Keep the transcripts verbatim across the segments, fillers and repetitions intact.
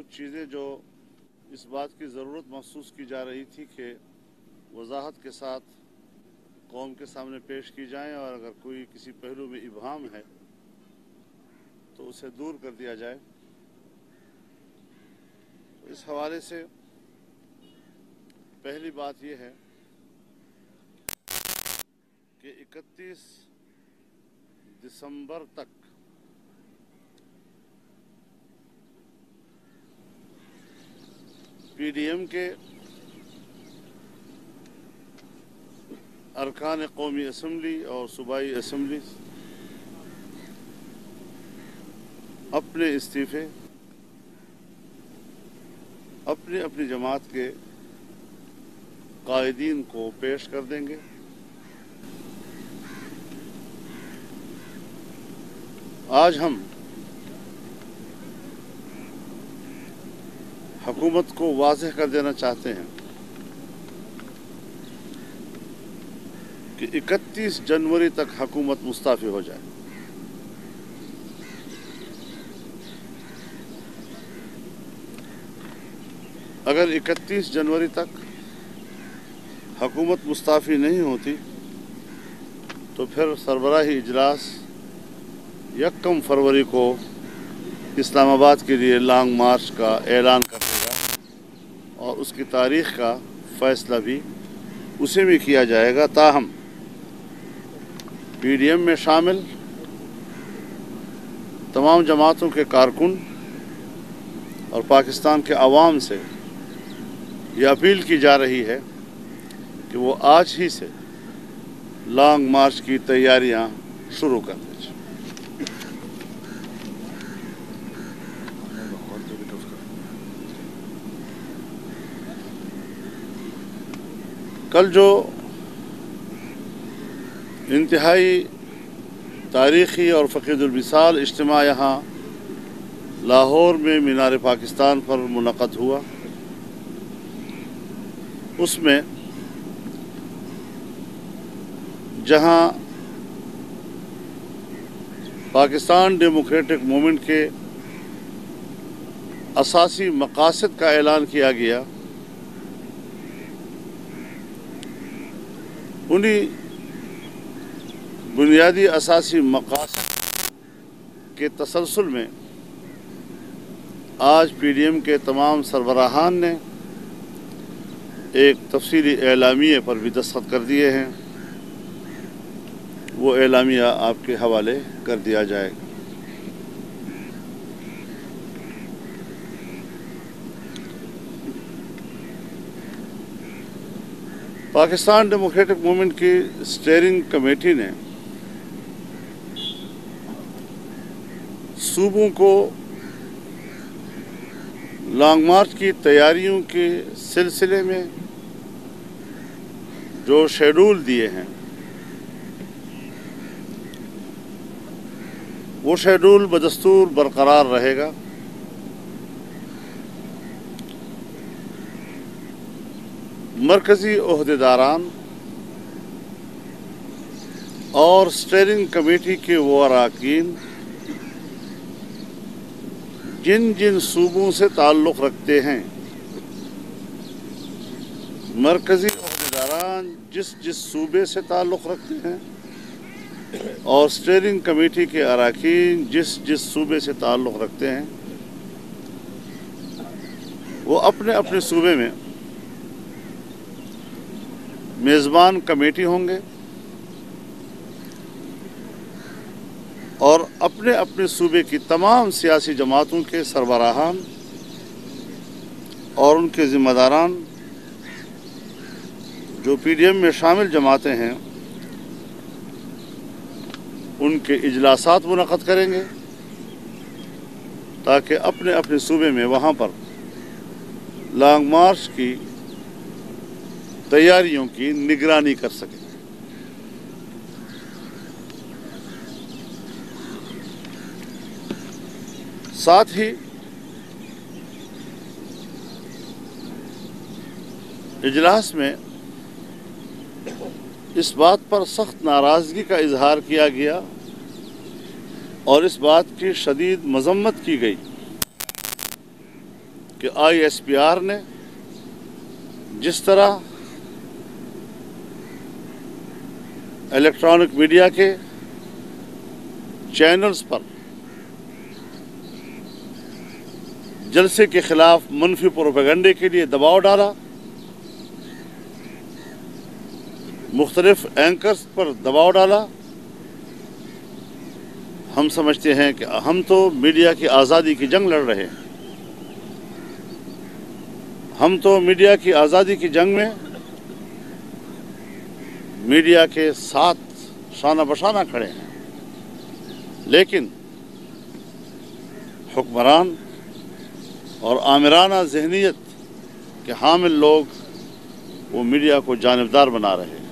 چیزیں جو اس بات کی ضرورت محسوس کی جا رہی تھی کہ وضاحت کے ساتھ قوم کے سامنے پیش کی جائیں، اور اگر کوئی کسی پہلو میں ابہام ہے تو اسے دور کر دیا جائے۔ اس حوالے سے پہلی بات یہ ہے کہ اکتیس دسمبر تک پی ڈی ایم کے ارکان قومی اسمبلی اور صوبائی اسمبلی اپنے استعفے اپنی اپنی جماعت کے قائدین کو پیش کر دیں گے۔ آج ہم حکومت کو واضح کر دینا چاہتے ہیں کہ اکتیس جنوری تک حکومت مستعفی ہو جائے۔ اگر اکتیس جنوری تک حکومت مستعفی نہیں ہوتی تو پھر سربراہی اجلاس یکم فروری کو اسلام آباد کے لیے لانگ مارچ کا اعلان کر دے گا، اور اس کی تاریخ کا فیصلہ بھی اسی میں کیا جائے گا۔ تاہم پی ڈی ایم میں شامل تمام جماعتوں کے کارکن اور پاکستان کے عوام سے یہ اپیل کی جا رہی ہے کہ وہ آج ہی سے لانگ مارچ کی تیاریاں شروع کر دیں۔ کل جو انتہائی تاریخی اور فقید المثال اجتماع یہاں لاہور میں مینار پاکستان پر منعقد ہوا، اس میں جہاں پاکستان ڈیموکریٹک موومنٹ کے اساسی مقاصد کا اعلان کیا گیا، انہی بنیادی اساسی مقاصد کے تسلسل میں آج پی ڈی ایم کے تمام سربراہان نے ایک تفصیلی اعلامیے پر بھی دستخط کر دیے ہیں۔ وہ اعلامیہ آپ کے حوالے کر دیا جائے گا۔ پاکستان ڈیموکریٹک موومنٹ کی اسٹیئرنگ کمیٹی نے صوبوں کو لانگ مارچ کی تیاریوں کے سلسلے میں جو شیڈول دیے ہیں وہ شیڈول بدستور برقرار رہے گا۔ مرکزی عہدیداران اور اسٹیئرنگ کمیٹی کے وہ اراکین جن جن صوبوں سے تعلق رکھتے ہیں، مرکزی عہدیداران جس جس صوبے سے تعلق رکھتے ہیں، اور اسٹیئرنگ کمیٹی کے اراکین جس جس صوبے سے تعلق رکھتے ہیں، وہ اپنے اپنے صوبے میں میزبان کمیٹی ہوں گے اور اپنے اپنے صوبے کی تمام سیاسی جماعتوں کے سربراہان اور ان کے ذمہ داران جو پی ڈی ایم میں شامل جماعتیں ہیں ان کے اجلاسات منعقد کریں گے، تاکہ اپنے اپنے صوبے میں وہاں پر لانگ مارچ کی تیاریوں کی نگرانی کر سکیں۔ ساتھ ہی اجلاس میں اس بات پر سخت ناراضگی کا اظہار کیا گیا اور اس بات کی شدید مذمت کی گئی کہ آئی ایس پی آر نے جس طرح الیکٹرانک میڈیا کے چینلز پر جلسے کے خلاف منفی پروپیگنڈے کے لیے دباؤ ڈالا، مختلف اینکرز پر دباؤ ڈالا، ہم سمجھتے ہیں کہ ہم تو میڈیا کی آزادی کی جنگ لڑ رہے ہیں، ہم تو میڈیا کی آزادی کی جنگ میں میڈیا کے ساتھ شانہ بشانہ کھڑے ہیں، لیکن حکمران اور آمرانہ ذہنیت کے حامل لوگ وہ میڈیا کو جانبدار بنا رہے ہیں،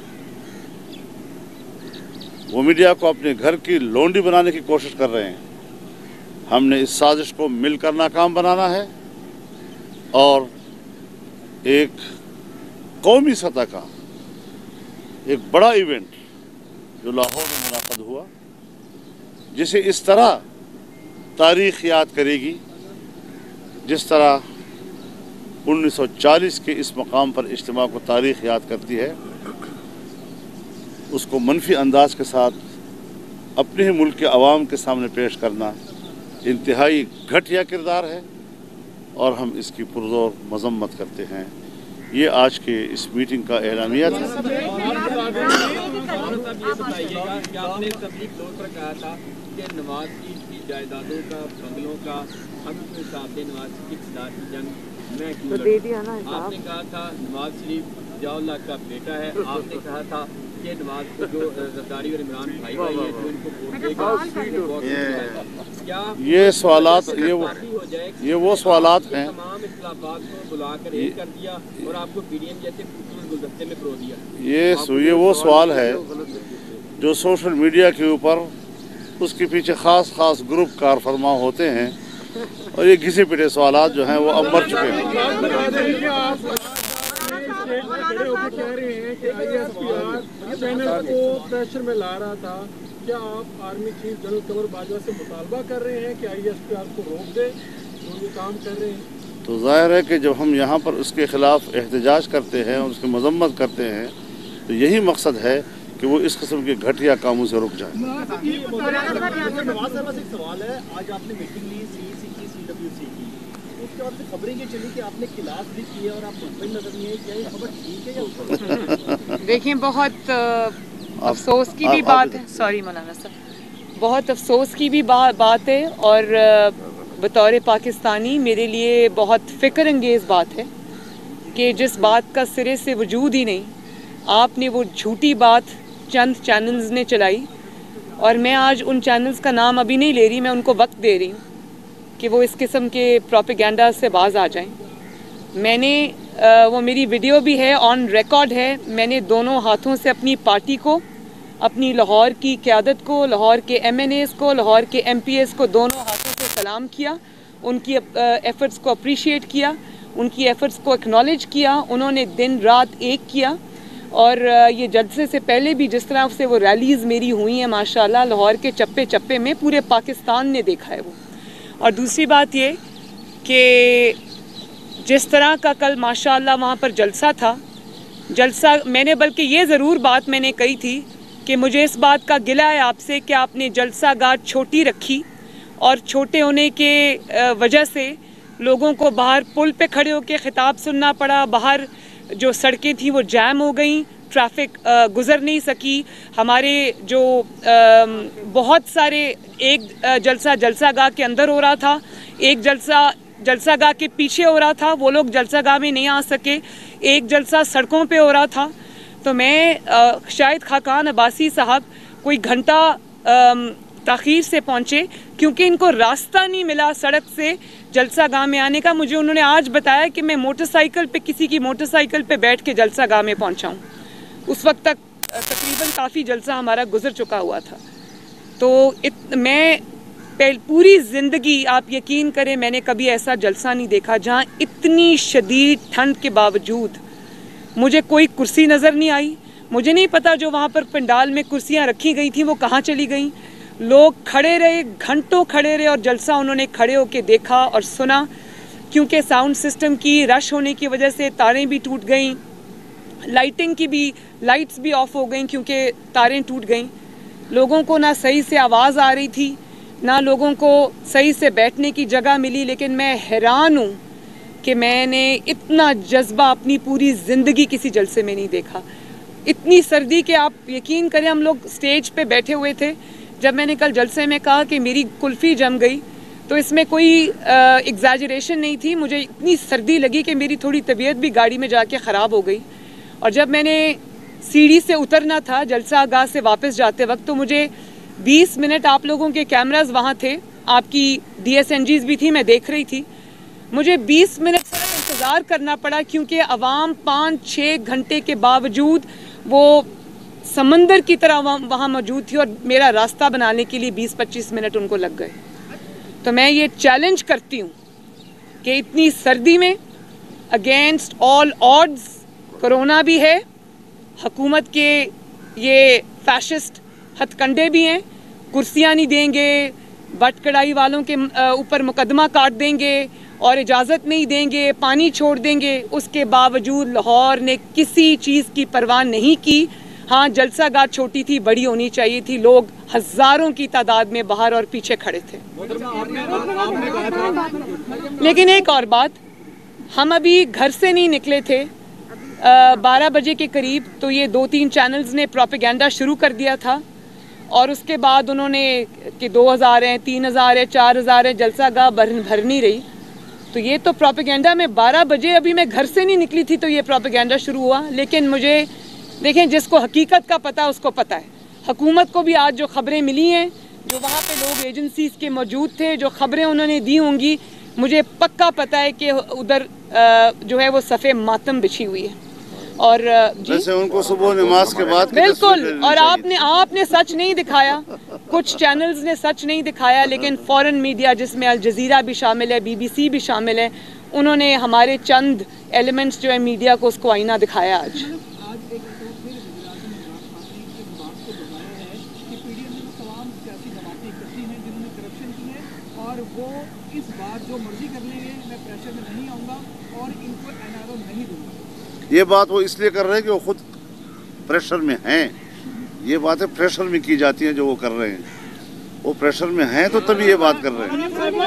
وہ میڈیا کو اپنے گھر کی لونڈی بنانے کی کوشش کر رہے ہیں۔ ہم نے اس سازش کو مل کر ناکام بنانا ہے اور ایک قومی سطح کا ایک بڑا ایونٹ جو لاہور میں منعقد ہوا، جسے اس طرح تاریخ یاد کرے گی جس طرح انیس سو چالیس کے اس مقام پر اجتماع کو تاریخ یاد کرتی ہے، اس کو منفی انداز کے ساتھ اپنے ہی ملک کے عوام کے سامنے پیش کرنا انتہائی گھٹیا کردار ہے اور ہم اس کی پرزور مذمت کرتے ہیں۔ یہ آج کے اس میٹنگ کا اعلامیہ تھا۔ نواز کی جائیدادوں کا، بنگلوں کا ہم کے حساب سے نواز کی اقتدار کی جنگ میں کیوں لڑوں؟ آپ نے کہا تھا نواز شریف ضیاء اللہ کا بیٹا ہے، آپ نے کہا تھا کہ نواز کو جو زرداری اور عمران بھائی بھائی ہے جو ان کو ووٹ دے گا، کیا یہ سوالات یہ وہ سوالات ہیں تمام اختلافات کو بلا کر ایک کر دیا اور آپ کو پی ڈی ایم جیسے گلدستے میں پرو دیا؟ یہ وہ سوال ہے جو سوشل میڈیا کے اوپر اس کے پیچھے خاص خاص گروپ کار فرما ہوتے ہیں اور یہ گھسے پٹے سوالات جو ہیں وہ اب مر چکے ہیں۔ پریشر میں لا رہا تھا، کیا آپ army chief general Qamar Bajwa سے مطالبہ کر رہے ہیں کہ آئی ایس پی آر کو روک دے جو یہ کام کر رہے ہیں؟ تو ظاہر ہے کہ جب ہم یہاں پر اس کے خلاف احتجاج کرتے ہیں اور اس کی مذمت کرتے ہیں تو یہی مقصد ہے کہ وہ اس قسم کے گھٹیا کاموں سے رک جائیں۔ نواز صاحب سے ایک سوال ہے، آج آپ نے میٹنگ لی سی سی کی سی ڈبلیو سی کی، اس کے بعد سے خبریں یہ چلی کہ آپ نے کلاس بھی کیے اور آپ مطمئن نظر نہیں ہے، کیا یہ خبر ٹھیک ہے یا؟ دیکھیں بہت افسوس کی بھی بات ہے، سوری مولانا صاحب، بہت افسوس کی بھی بات ہے اور بطور پاکستانی میرے لیے بہت فکر انگیز بات ہے کہ جس بات کا سرے سے وجود ہی نہیں، آپ نے وہ جھوٹی بات چند چینلز نے چلائی اور میں آج ان چینلز کا نام ابھی نہیں لے رہی، میں ان کو وقت دے رہی ہوں کہ وہ اس قسم کے پروپیگنڈا سے باز آ جائیں۔ میں نے وہ میری ویڈیو بھی ہے، آن ریکارڈ ہے، میں نے دونوں ہاتھوں سے اپنی پارٹی کو، اپنی لاہور کی قیادت کو، لاہور کے ایم این ایز کو، لاہور کے ایم پی ایز کو دونوں ہاتھوں سے سلام کیا، ان کی ایفرٹس کو اپریشیٹ کیا، ان کی ایفرٹس کو اکنالج کیا، انہوں نے دن رات ایک کیا اور یہ جلسے سے پہلے بھی جس طرح سے وہ ریلیز میری ہوئی ہیں ماشاءاللہ لاہور کے چپے چپے میں پورے پاکستان نے دیکھا ہے وہ۔ اور دوسری بات یہ کہ جس طرح کا کل ماشاءاللہ وہاں پر جلسہ تھا، جلسہ میں نے بلکہ یہ ضرور بات میں نے کہی تھی کہ مجھے اس بات کا گلہ ہے آپ سے کہ آپ نے جلسہ گاہ چھوٹی رکھی اور چھوٹے ہونے کے وجہ سے لوگوں کو باہر پل پہ کھڑے ہو کے خطاب سننا پڑا، باہر جو سڑکیں تھیں وہ جام ہو گئیں، ٹریفک گزر نہیں سکی، ہمارے جو بہت سارے ایک جلسہ جلسہ گاہ کے اندر ہو رہا تھا، ایک جلسہ جلسہ گاہ کے پیچھے ہو رہا تھا، وہ لوگ جلسہ گاہ میں نہیں آ سکے، ایک جلسہ سڑکوں پہ ہو رہا تھا۔ تو میں شاید خاقان عباسی صاحب کوئی گھنٹہ تاخیر سے پہنچے کیونکہ ان کو راستہ نہیں ملا سڑک سے جلسہ گاہ میں آنے کا۔ مجھے انہوں نے آج بتایا کہ میں موٹر سائیکل پہ کسی کی موٹر سائیکل پہ بیٹھ کے جلسہ گاہ میں پہنچا ہوں، اس وقت تک تقریباً کافی جلسہ ہمارا گزر چکا ہوا تھا۔ تو میں پوری زندگی آپ یقین کریں میں نے کبھی ایسا جلسہ نہیں دیکھا جہاں اتنی شدید ٹھنڈ کے باوجود مجھے کوئی کرسی نظر نہیں آئی۔ مجھے نہیں پتا جو وہاں پر پنڈال میں کرسیاں رکھی گئی تھیں وہ کہاں چلی گئیں۔ لوگ کھڑے رہے، گھنٹوں کھڑے رہے اور جلسہ انہوں نے کھڑے ہو کے دیکھا اور سنا۔ क्योंकि साउंड सिस्टम की रश होने की वजह से तारें भी टूट गईं, लाइटिंग की भी लाइट्स भी ऑफ हो गई क्योंकि तारें टूट गईं। लोगों को ना सही से आवाज़ आ रही थी, ना लोगों को सही से बैठने की जगह मिली। लेकिन मैं हैरान हूँ कि मैंने इतना जज्बा अपनी पूरी ज़िंदगी किसी जलसे में नहीं देखा। इतनी सर्दी कि आप यकीन करें, हम लोग स्टेज पे बैठे हुए थे। जब मैंने कल जलसे में कहा कि मेरी कुल्फ़ी जम गई, तो इसमें कोई एग्जैजरेशन नहीं थी। मुझे इतनी सर्दी लगी कि मेरी थोड़ी तबीयत भी गाड़ी में जाके ख़राब हो गई। और जब मैंने सीढ़ी से उतरना था जलसा गाह से वापस जाते वक्त, तो मुझे बीस मिनट, आप लोगों के कैमरास वहाँ थे, आपकी डी एस एन जीज़ भी थी, मैं देख रही थी, मुझे बीस मिनट सिर्फ इंतज़ार करना पड़ा क्योंकि अवाम पाँच छः घंटे के बावजूद वो समंदर की तरह वहाँ मौजूद थी और मेरा रास्ता बनाने के लिए बीस पच्चीस मिनट उनको लग गए। तो मैं ये चैलेंज करती हूँ कि इतनी सर्दी में अगेंस्ट ऑल ऑड्स, कोरोना भी है, हुकूमत के ये फैशिस्ट हथकंडे भी हैं, कुर्सियाँ नहीं देंगे, बट कढ़ाई वालों के ऊपर मुकदमा काट देंगे और इजाज़त नहीं देंगे, पानी छोड़ देंगे। उसके बावजूद लाहौर ने किसी चीज़ की परवाह नहीं की। हाँ, जलसा गाह छोटी थी, बड़ी होनी चाहिए थी। लोग हज़ारों की तादाद में बाहर और पीछे खड़े थे। लेकिन एक और बात, हम अभी घर से नहीं निकले थे बारह बजे के करीब, तो ये दो तीन चैनल्स ने प्रोपेगेंडा शुरू कर दिया था और उसके बाद उन्होंने कि दो हज़ार हैं, तीन हज़ार है, चार हज़ार है, जलसा गाह भर भर नहीं रही। तो ये तो प्रोपेगेंडा में बारह बजे, अभी मैं घर से नहीं निकली थी तो ये प्रोपेगेंडा शुरू हुआ। लेकिन मुझे देखें, जिसको हकीकत का पता है उसको पता है। हुकूमत को भी आज जो खबरें मिली हैं, जो वहाँ पे लोग एजेंसीज़ के मौजूद थे, जो खबरें उन्होंने दी होंगी, मुझे पक्का पता है कि उधर जो है वो सफ़े मातम बिछी हुई है। और जैसे उनको सुबह नमाज के बाद बिल्कुल, और आपने आपने सच नहीं दिखाया, कुछ चैनल्स ने सच नहीं दिखाया, लेकिन फॉरेन मीडिया जिसमें अल जज़ीरा भी शामिल है, बी बी सी भी शामिल है, उन्होंने हमारे चंद एलिमेंट्स जो है मीडिया को उसको आईना दिखाया। आज और वो इस बार जो मर्जी कर लेंगे, मैं प्रेशर में नहीं आऊँगा और इनको एन आर ओ नहीं दूँगा। ये बात वो इसलिए कर रहे हैं कि वो खुद प्रेशर में हैं। ये बातें प्रेशर में की जाती हैं जो वो कर रहे हैं। वो प्रेशर में हैं तो तभी ये बात कर रहे हैं।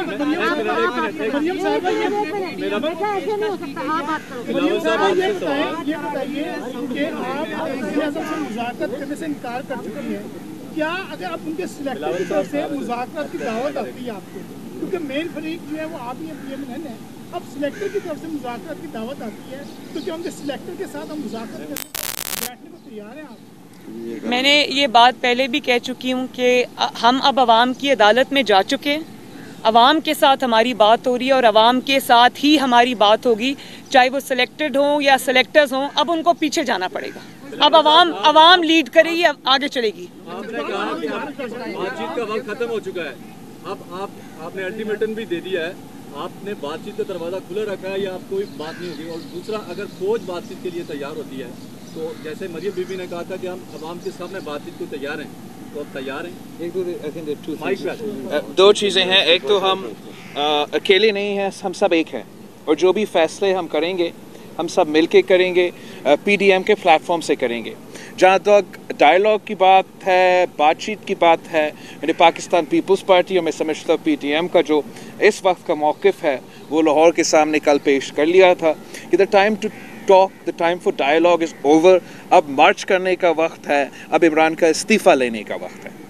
क्या अगर आप उनके सिलेक्टर की तरफ से मुज़ाकरात की दावत आती है आपको, क्योंकि मेन फरीक जो है वो आप ही एम है, अब सिलेक्टर की तरफ से मुज़ाकरात की दावत आती है, तो क्या उनके सिलेक्टर के साथ हम मुज़ाकरात बैठने को तैयार हैं आप? मैंने ये बात पहले भी कह चुकी हूँ कि हम अब आवाम की अदालत में जा चुके हैं। आवाम के साथ हमारी बात हो रही है और आवाम के साथ ही हमारी बात होगी, चाहे वो सिलेक्टेड हों या सिलेक्टर्स हों। अब उनको पीछे जाना पड़ेगा। अब आवाम आवाम लीड करेगी, अब आगे चलेगी। आपने कहा कि बातचीत का वक्त खत्म हो चुका है, अब आप आपने अल्टीमेटम भी दे दिया है, आपने बातचीत का दरवाज़ा खुला रखा है या आपको कोई बात नहीं होगी। और दूसरा, अगर फौज बातचीत के लिए तैयार होती है तो जैसे मरियम बीबी ने कहा था कि हम आवाम के सामने बातचीत को तैयार हैं, तो अब तैयार हैं। एक दो दो चीज़ें हैं। एक तो हम आ, अकेले नहीं हैं, हम सब एक हैं और जो भी फैसले हम करेंगे हम सब मिलके करेंगे, पी डी एम के प्लेटफॉर्म से करेंगे। जहाँ तक डायलॉग की बात है, बातचीत की बात है, यानी पाकिस्तान पीपल्स पार्टी और मैं समझता हूँ पी टी एम का जो इस वक्त का मौक़िफ़ है वो लाहौर के सामने कल पेश कर लिया था कि the time to talk, the time for dialogue is over. अब मार्च करने का वक्त है, अब इमरान का इस्तीफ़ा लेने का वक्त है।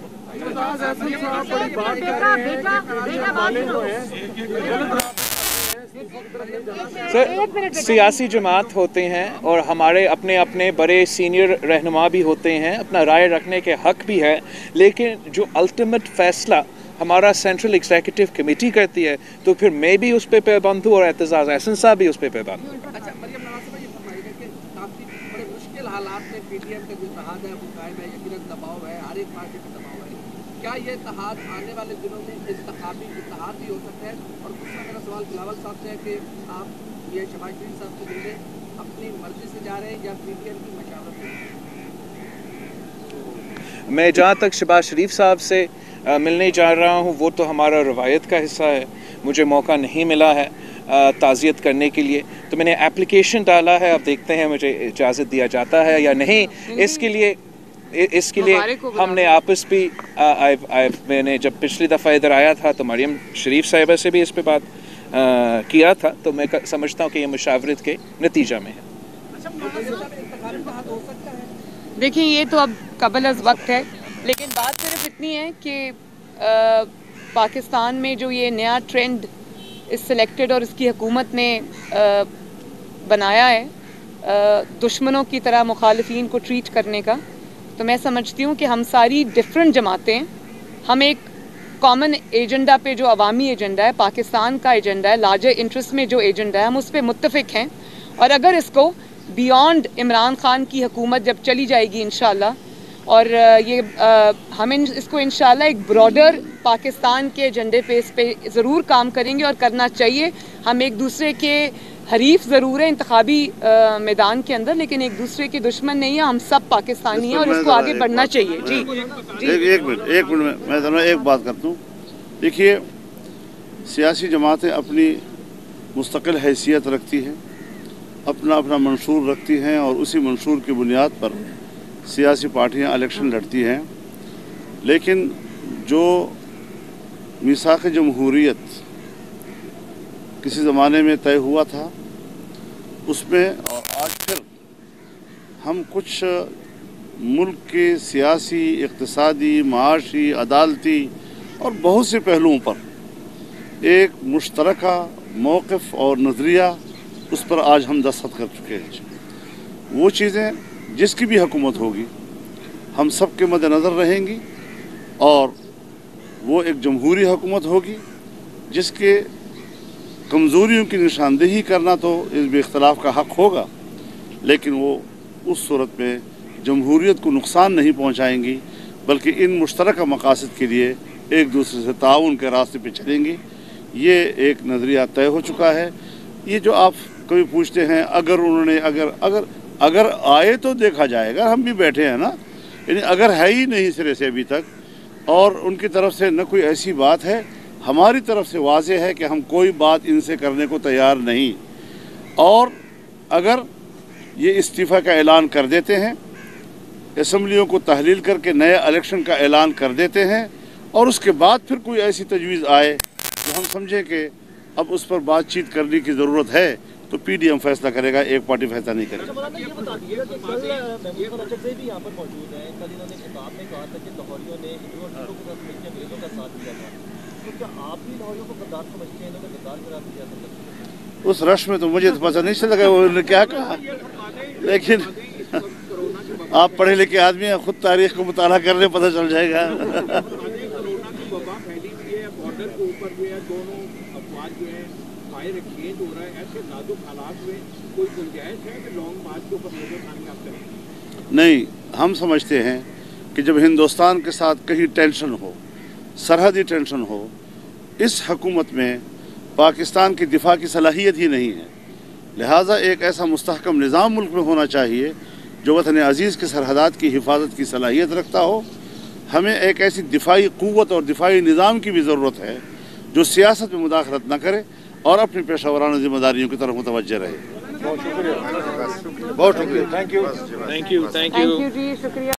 सर, सियासी जमात होते हैं और हमारे अपने अपने बड़े सीनियर रहनुमा भी होते हैं, अपना राय रखने के हक़ भी है, लेकिन जो अल्टीमेट फ़ैसला हमारा सेंट्रल एग्जीक्यूटिव कमेटी करती है तो फिर मैं भी उस पर पाबंद हूँ और एतजाज़ एहसन साहब भी उस पर पाबंद हूँ। अच्छा, मरियम नवाज़ साहब, ये बताइए कि काफ़ी बड़े मुश्किल हालात में पीटीएम का जो इत्तेहाद है वो कायम है, यकीनन दबाव है, हर एक पार्टी का दबाव है। क्या ये इत्तेहाद आने वाले दिनों में इंतखाबी इत्तेहाद भी हो सकता है? और दूसरा मेरा सवाल बिलावल साहब से है कि आप ये शहबाज शरीफ साहब से मिलने अपनी मर्जी से जा रहे हैं या पीटीएम की मशावरत में? मैं जहाँ तक शहबाज शरीफ साहब से आ, मिलने जा रहा हूँ वो तो हमारा रवायत का हिस्सा है, मुझे मौका नहीं मिला है। ताज़ियत करने के लिए। तो मैंने एप्लीकेशन डाला है, अब देखते हैं मुझे इजाज़त दिया जाता है या नहीं। इसके लिए इसके लिए हमने आपस भी आ, आ, आ, मैंने जब पिछली दफ़ा इधर आया था तो मरियम शरीफ साहिबा से भी इस पे बात आ, किया था, तो मैं समझता हूँ कि ये मुशावरत के नतीजा में है। देखिए ये तो अब कबल अज़ वक्त है, लेकिन बात सिर्फ इतनी है कि पाकिस्तान में जो ये नया ट्रेंड इस सिलेक्टेड और इसकी हुकूमत ने आ, बनाया है आ, दुश्मनों की तरह मुखालिफिन को ट्रीट करने का, तो मैं समझती हूँ कि हम सारी डिफरेंट जमातें हम एक कॉमन एजेंडा पे, जो अवामी एजेंडा है, पाकिस्तान का एजेंडा है, लार्जर इंटरेस्ट में जो एजेंडा है, हम उस पर मुत्तफिक हैं। और अगर इसको बियॉन्ड इमरान खान की हुकूमत जब चली जाएगी इंशाल्लाह, और ये आ, हम इन, इसको इंशाल्लाह एक ब्रॉडर पाकिस्तान के एजेंडे पे इस पे ज़रूर काम करेंगे और करना चाहिए। हम एक दूसरे के हरीफ ज़रूर है इंतखाबी मैदान के अंदर, लेकिन एक दूसरे के दुश्मन नहीं है, हम सब पाकिस्तानी हैं और इसको आगे बढ़ना चाहिए। जी जी एक, एक मिनट एक मिनट मैं जरा एक बात करता हूँ। देखिए, सियासी जमातें अपनी मुस्तकिल हैसियत रखती हैं, अपना अपना मंशूर रखती हैं, और उसी मंशूर की बुनियाद पर सियासी पार्टियाँ इलेक्शन लड़ती हैं। लेकिन जो मीसाक़ जमहूरियत किसी ज़माने में तय हुआ था, उसमें और आज फिर हम कुछ मुल्क के सियासी, इक़्तिसादी, माशी, अदालती और बहुत से पहलुओं पर एक मुश्तरका मौक़िफ़ और नज़रिया, उस पर आज हम दस्तखत कर चुके हैं। वो चीज़ें जिसकी भी हुकूमत होगी हम सब के मद्देनज़र रहेंगी, और वो एक जमहूरी हुकूमत होगी जिसके कमज़ोरियों की निशानदेही करना तो इस बेख्तलाफ का हक़ होगा, लेकिन वो उस सूरत में जमहूरियत को नुकसान नहीं पहुंचाएंगी, बल्कि इन मुश्तरका मकासद के लिए एक दूसरे से ताउन के रास्ते पे चलेंगी। ये एक नज़रिया तय हो चुका है। ये जो आप कभी पूछते हैं अगर उन्होंने अगर अगर अगर आए तो देखा जाएगा, हम भी बैठे हैं ना, यानी अगर है ही नहीं सिरे से अभी तक, और उनकी तरफ से न कोई ऐसी बात है, हमारी तरफ से वाज़े है कि हम कोई बात इनसे करने को तैयार नहीं। और अगर ये इस्तीफ़ा का ऐलान कर देते हैं, असम्बलियों को तहलील करके नए इलेक्शन का ऐलान कर देते हैं, और उसके बाद फिर कोई ऐसी तजवीज़ आए जो हम समझें कि अब उस पर बातचीत करने की ज़रूरत है, तो पी डी एम फैसला करेगा, एक पार्टी फैसला नहीं करेगा। उस रश में तो मुझे तो पता नहीं चला उन्होंने क्या कहा, लेकिन आप पढ़े लिखे आदमी हैं, खुद तारीख को मुताला कर ले, पता चल जाएगा। नहीं, हम समझते हैं कि जब हिंदुस्तान के साथ कहीं टेंशन हो, सरहदी टेंशन हो, इस हुकूमत में पाकिस्तान की दिफा की सलाहियत ही नहीं है। लिहाजा एक ऐसा मुस्तहकम निज़ाम मुल्क में होना चाहिए जो वतन अज़ीज़ के सरहदात की हिफाजत की सलाहियत रखता हो। हमें एक ऐसी दिफाई क़ुव्वत और दिफाई निज़ाम की भी ज़रूरत है जो सियासत में मुदाखलत न करे और अपनी पेशा वराना ज़िम्मेदारियों की तरफ मुतवज्जह रहे। बहुत शुक्रिया, बहुत शुक्रिया, thank you, thank you, thank you, जी शुक्रिया।